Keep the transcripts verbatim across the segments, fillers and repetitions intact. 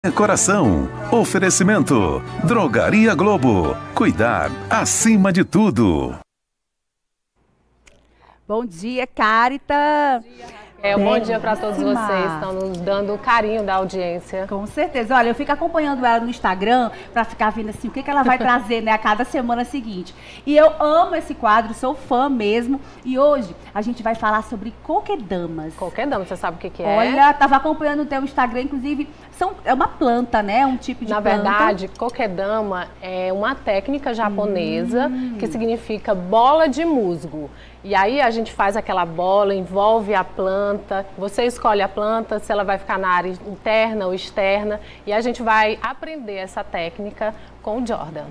Decoração. Oferecimento. Drogaria Globo. Cuidar acima de tudo. Bom dia, Carita. É, um bom dia para todos vocês, estão nos dando o carinho da audiência. Com certeza. Olha, eu fico acompanhando ela no Instagram para ficar vendo assim o que, que ela vai trazer, né, a cada semana seguinte. E eu amo esse quadro, sou fã mesmo. E hoje a gente vai falar sobre coquedamas. Coquedama, você sabe o que, que é? Olha, tava acompanhando o teu Instagram, inclusive, são, é uma planta, né? Um tipo de Na planta. Na verdade, coquedama é uma técnica japonesa hum. que significa bola de musgo. E aí a gente faz aquela bola, envolve a planta, você escolhe a planta, se ela vai ficar na área interna ou externa, e a gente vai aprender essa técnica com o Jordan.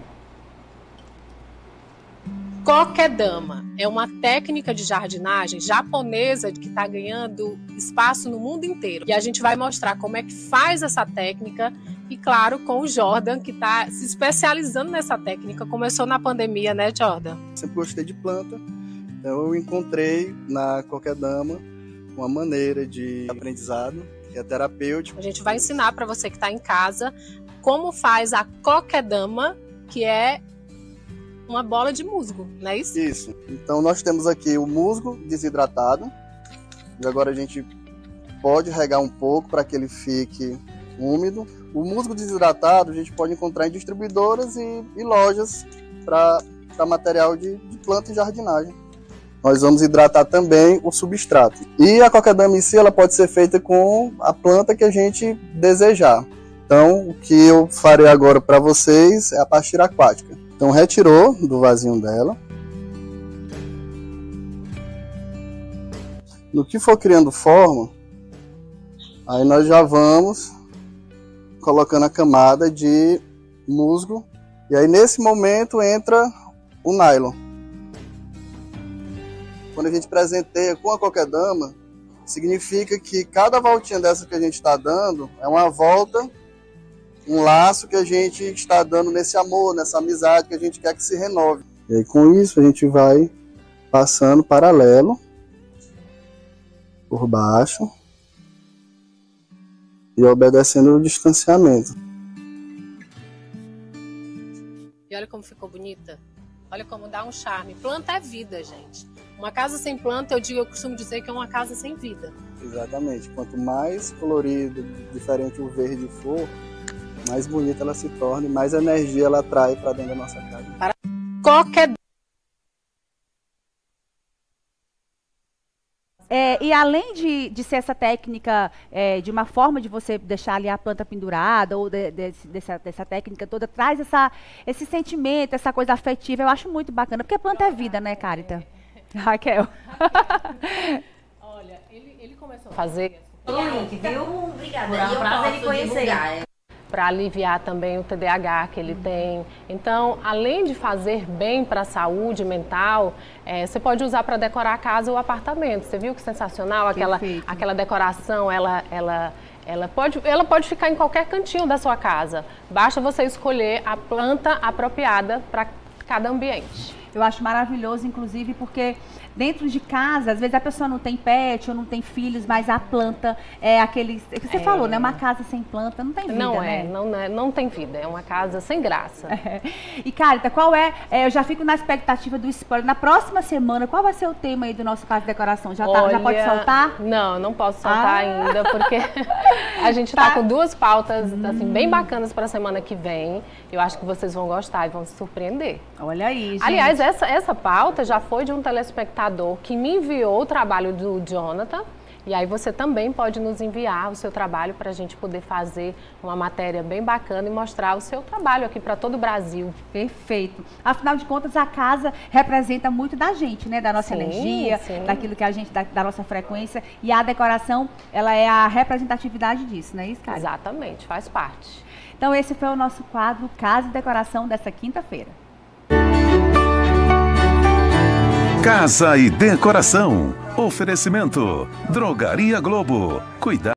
Coquedama é uma técnica de jardinagem japonesa que está ganhando espaço no mundo inteiro. E a gente vai mostrar como é que faz essa técnica e, claro, com o Jordan, que está se especializando nessa técnica. Começou na pandemia, né, Jordan? Sempre gostei de planta. Então eu encontrei na coquedama uma maneira de aprendizado que é terapêutico. A gente vai ensinar para você que está em casa como faz a coquedama, que é uma bola de musgo, não é isso? Isso. Então nós temos aqui o musgo desidratado. E agora a gente pode regar um pouco para que ele fique úmido. O musgo desidratado a gente pode encontrar em distribuidoras e, e lojas para material de, de planta e jardinagem. Nós vamos hidratar também o substrato. E a coquedama em si, ela pode ser feita com a planta que a gente desejar. Então, o que eu farei agora para vocês é a pastilha aquática. Então, retirou do vasinho dela. No que for criando forma, aí nós já vamos colocando a camada de musgo. E aí, nesse momento, entra o nylon. Quando a gente presenteia com a coquedama, significa que cada voltinha dessa que a gente está dando é uma volta, um laço que a gente está dando nesse amor, nessa amizade que a gente quer que se renove. E aí, com isso a gente vai passando paralelo por baixo e obedecendo o distanciamento. E olha como ficou bonita. Olha como dá um charme. Planta é vida, gente. Uma casa sem planta, eu digo, eu costumo dizer que é uma casa sem vida. Exatamente. Quanto mais colorido, diferente o verde for, mais bonita ela se torna e mais energia ela atrai para dentro da nossa casa. Para qualquer... É, e além de, de ser essa técnica, é, de uma forma de você deixar ali a planta pendurada, ou de, de, dessa, dessa técnica toda, traz essa, esse sentimento, essa coisa afetiva, eu acho muito bacana, porque planta é vida, né, Carita? Raquel. Olha, ele, ele começou a fazer... Link, viu? Obrigada. Por um prazer de conhecer. Para aliviar também o T D A H que ele tem. Então, além de fazer bem para a saúde mental, é, você pode usar para decorar a casa ou o apartamento. Você viu que sensacional? Aquela, aquela decoração, ela, ela, ela, pode, ela pode ficar em qualquer cantinho da sua casa. Basta você escolher a planta apropriada para cada ambiente. Eu acho maravilhoso, inclusive, porque dentro de casa, às vezes a pessoa não tem pet ou não tem filhos, mas a planta é aquele... que você é. falou, né? Uma casa sem planta não tem vida, não né? É, não é, não tem vida. É uma casa sem graça. É. E, Carita, qual é, é... Eu já fico na expectativa do spoiler. Na próxima semana, qual vai ser o tema aí do nosso Casa de Decoração? Já, tá, Olha, já pode soltar? Não, não posso soltar ah. ainda, porque a gente tá. tá com duas pautas, assim, bem bacanas para a semana que vem. Eu acho que vocês vão gostar e vão se surpreender. Olha aí, gente. Aliás, essa, essa pauta já foi de um telespectador que me enviou o trabalho do Jonathan. E aí você também pode nos enviar o seu trabalho para a gente poder fazer uma matéria bem bacana e mostrar o seu trabalho aqui para todo o Brasil. Perfeito. Afinal de contas, a casa representa muito da gente, né? Da nossa sim, energia, sim. daquilo que a gente, da, da nossa frequência. E a decoração, ela é a representatividade disso, não é isso, cara? Exatamente, faz parte. Então esse foi o nosso quadro Casa e Decoração dessa quinta-feira. Casa e Decoração. Oferecimento. Drogaria Globo. Cuidar.